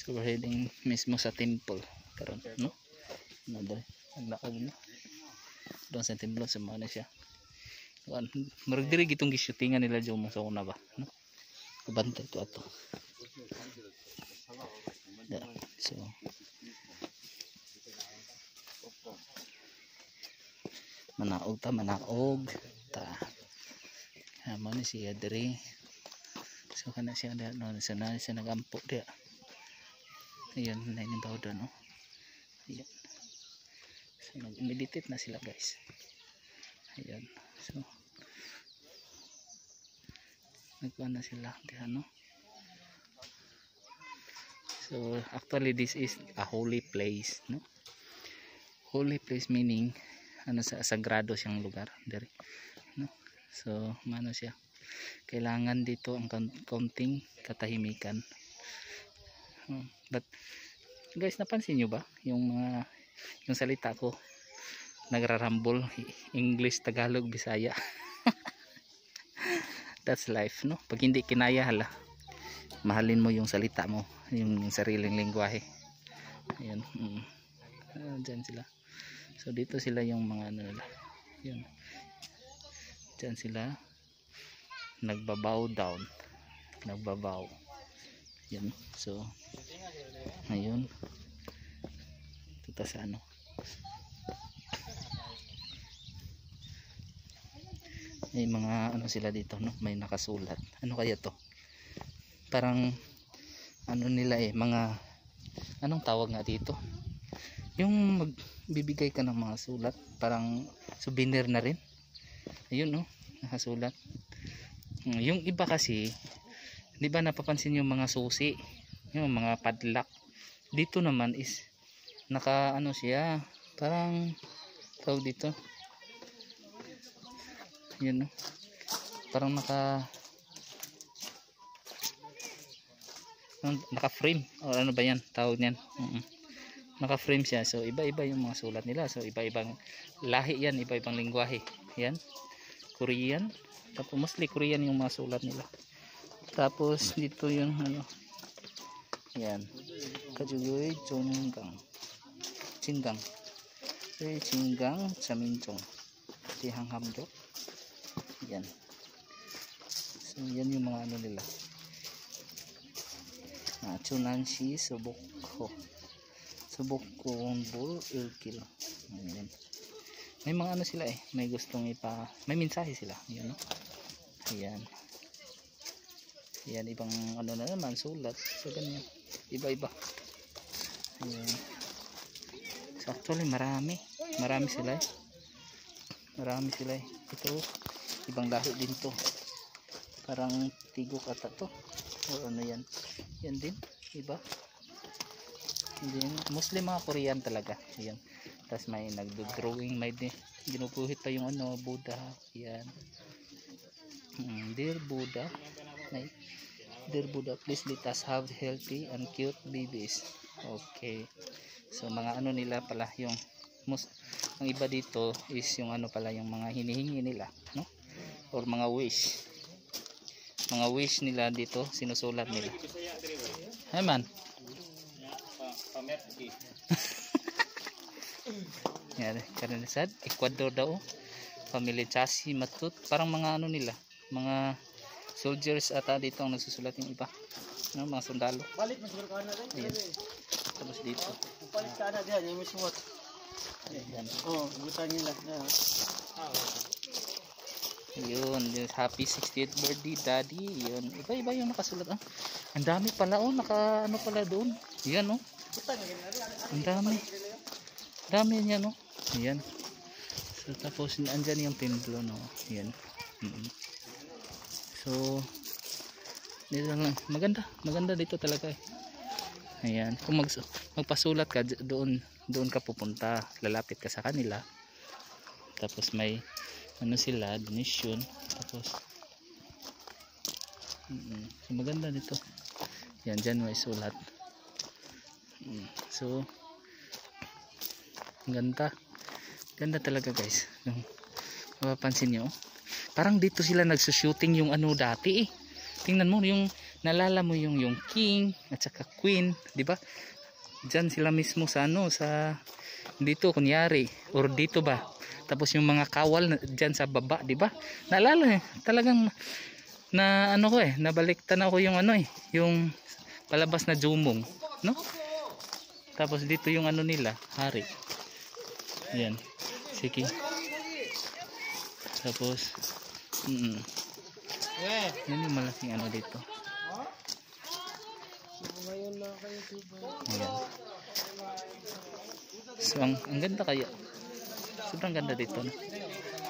So we're heading mismo sa temple karon, no? Naglaog na doon sa temple sa mga na siya. Marag diri gitong gishootingan nila diyo mo sa una ba, no? Kabantay to ato. So manaog ta mo ni siya diri. So kana siya no sa nagampo dia. Ayun na inimbaw doon, no? Ayun. So nag-meditate na sila, guys. Ayun. So nagkuha na sila diyan, no? So actually this is a holy place, no? Holy place meaning ano, sa sagrado siyang lugar diri, no? So mano siya, kailangan dito ang kaunting katahimikan. But guys, napansin nyo ba yung salita ko nagrarambol, English, Tagalog, Bisaya. That's life, no? Pag hindi kinaya, hala, mahalin mo yung salita mo, yung sariling lengguwahe. Ayun. Dyan sila. So dito sila yung mga ano nila. Yun. Dyan sila nagbabow down. Nagbabow. Yan. So ayun. Ito sa ano. May mga ano sila dito, no? May nakasulat. Ano kaya to? Parang ano nila mga anong tawag nga dito? Yung magbibigay ka ng mga sulat, parang souvenir na rin. Ayun, no? Nakasulat. Yung iba kasi, di ba napapansin yung mga susi, yung mga padlock. Dito naman is naka ano siya, parang tawag dito. Yun, no? Parang naka frame o ano ba yan tawag niyan. Naka frame siya. So iba-iba yung mga sulat nila. So iba-ibang lahi yan, iba-ibang lengguwahe. Yan, Korean. Tapos mostly Korean yung mga sulat nila. Tapos dito yung ano, yan, Kajugoy Chonggang Chingang Chingang Chaminchong Tihanghamjok. Yan. So yan yung mga ano nila. Chunanshi Subokho Bul Ilkil. Ayan. May mga ano sila may gustong may mensahe sila, yun, no? Ayan. Ayan, ibang ano na naman sulat. So ganyan, iba-iba. Ayan. So actually marami sila marami sila ito, ibang lahi din to, parang tigok ata to o ano yan din, iba. Hindi, mostly mga Korean talaga. Ayan. Tapos may nagdo-drawing, may ginupuhit pa yung ano, Buddha. Ayan. Dear Buddha, Dear Buddha, please let us have healthy and cute babies. Okay. So mga ano nila pala, yung ang iba dito is yung ano pala, yung mga hinihingi nila, no? Or mga wish. Mga wish nila dito, sinusulat nila. Hey man. Yan, karinasad, Ecuador daw. Family Chasi Matut. Parang mga ano nila, mga soldiers ata dito ang nagsusulat yung iba, no? Mga sundalo. Ayan. Tapos dito palit ka na dyan, yung mismot. Ayan. Butan nila. Yun, happy 60th birthday daddy. Yun, iba-iba yung nakasulat. Ang dami pala, naka ano pala doon. Yan, ang dami niya, no? Ayan. So tapos andyan yung templo, no? Ayan. So dito lang, maganda dito talaga Ayan, kung magpasulat ka doon ka pupunta, lalapit ka sa kanila. Tapos may ano sila, donation. Tapos so maganda dito. Yan, dyan may sulat. So ganda talaga, guys. Mapapansin nyo, parang dito sila nagsushooting yung ano dati Tingnan mo yung nalala mo yung king at saka queen, di ba? Diyan sila mismo sa ano, sa dito kunyari or dito ba. Tapos yung mga kawal diyan sa baba, di ba? Naalala talagang na ano ko nabaliktad ako yung ano yung palabas na Jumong, no? Tapos dito yung ano nila, hari. Yan. Sige. Tapos yan yung malaking ano dito. Ayan. So ang ganda kaya. Sobrang ganda dito, no?